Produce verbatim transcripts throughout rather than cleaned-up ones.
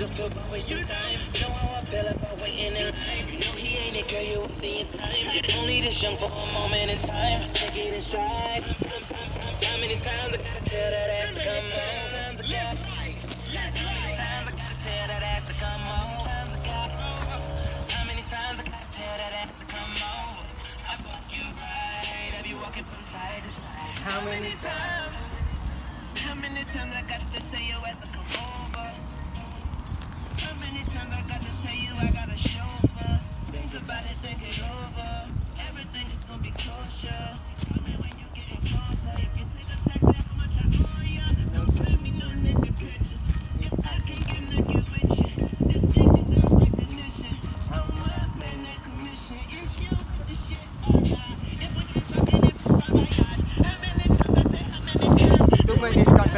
nigga feel about wasting time. Know how I feel about waiting in line. You know he ain't it, girl, you won't see in time. You're only this young for a moment in time. Take it in stride. How many times I gotta tell that ass to come on? How many times I gotta tell that ass to come on? How many times I gotta tell that ass to come on? I fuck you right. I be walking from side to side. How many times? How many times I got to tell you ass to come over? How many times I got to tell you I got a chauffeur? Think about it, think it over. Everything is gonna be kosher. I mean, when you getting closer, if you take a taxi, how much I owe ya? Don't send me no naked pictures. If I can't get naked with you, this thing deserves recognition. I'm up in that commission. It's you, the shit I got. If we keep talking, it for my gosh. How many times I say, how many times? Too many times.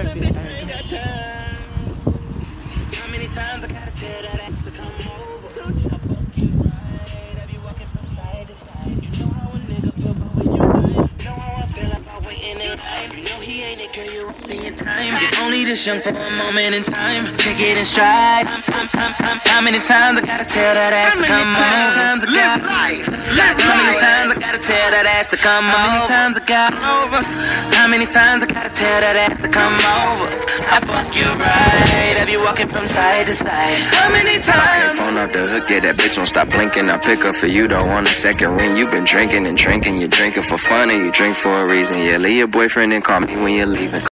How many times I gotta tell that ass to come over? I fuck you right. I be walking from side to side. You know how a nigga feel about wasting time. Know how I feel about waiting in line. You know he ain't it, girl, you won't see in time. You're only this young for a moment in time. Take it in stride. How many times I gotta tell that ass to come on? How many times I got? How many times I gotta tell that ass to come on? How many times I got over? How many times I gotta tell that ass to come over? I fuck you right. I be walking from side to side. How many times? Okay, phone off the hook, yeah, that bitch won't stop blinking. I pick up for you, don't want a second ring. You been drinking and drinking, you drinking for fun and you drink for a reason. Yeah, leave your boyfriend and call me when you're leaving.